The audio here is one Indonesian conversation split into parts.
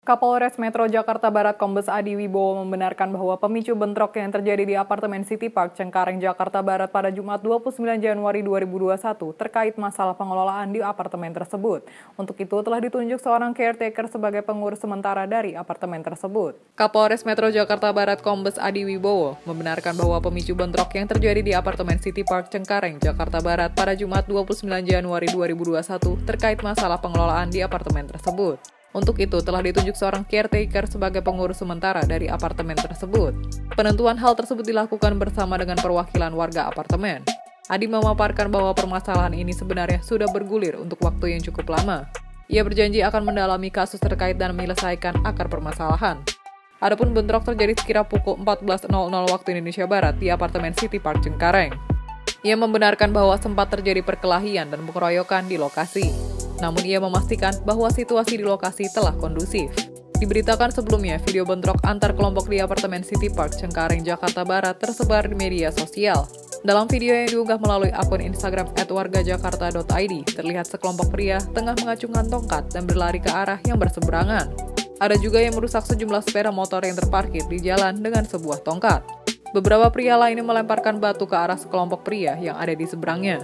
Kapolres Metro Jakarta Barat Kombes Adi Wibowo membenarkan bahwa pemicu bentrok yang terjadi di apartemen City Park Cengkareng, Jakarta Barat pada Jumat 29 Januari 2021 terkait masalah pengelolaan di apartemen tersebut. Untuk itu telah ditunjuk seorang caretaker sebagai pengurus sementara dari apartemen tersebut. Kapolres Metro Jakarta Barat Kombes Adi Wibowo membenarkan bahwa pemicu bentrok yang terjadi di apartemen City Park Cengkareng, Jakarta Barat pada Jumat 29 Januari 2021 terkait masalah pengelolaan di apartemen tersebut. Untuk itu, telah ditunjuk seorang caretaker sebagai pengurus sementara dari apartemen tersebut. Penentuan hal tersebut dilakukan bersama dengan perwakilan warga apartemen. Adi memaparkan bahwa permasalahan ini sebenarnya sudah bergulir untuk waktu yang cukup lama. Ia berjanji akan mendalami kasus terkait dan menyelesaikan akar permasalahan. Adapun bentrok terjadi sekira pukul 14.00 waktu Indonesia Barat di apartemen City Park Cengkareng. Ia membenarkan bahwa sempat terjadi perkelahian dan pengeroyokan di lokasi. Namun ia memastikan bahwa situasi di lokasi telah kondusif. Diberitakan sebelumnya, video bentrok antar kelompok di apartemen City Park Cengkareng, Jakarta Barat tersebar di media sosial. Dalam video yang diunggah melalui akun Instagram @wargajakarta.id, terlihat sekelompok pria tengah mengacungkan tongkat dan berlari ke arah yang berseberangan. Ada juga yang merusak sejumlah sepeda motor yang terparkir di jalan dengan sebuah tongkat. Beberapa pria lainnya melemparkan batu ke arah sekelompok pria yang ada di seberangnya.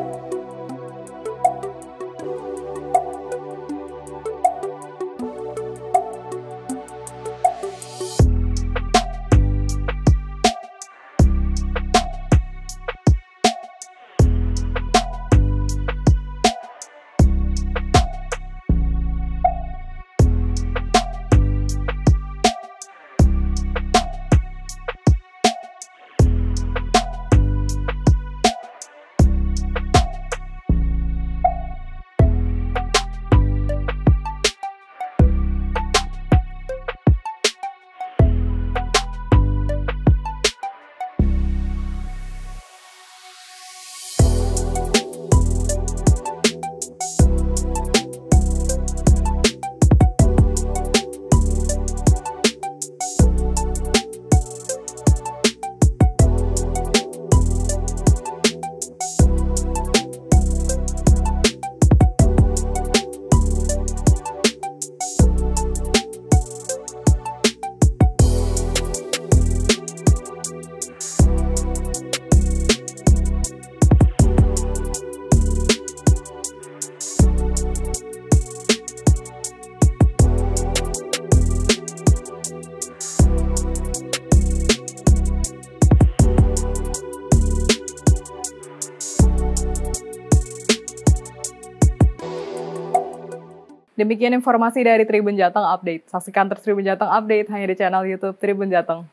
Demikian informasi dari Tribun Jateng Update. Saksikan terus Tribun Jateng Update hanya di channel YouTube Tribun Jateng.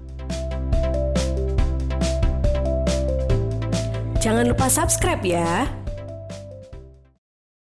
Jangan lupa subscribe ya.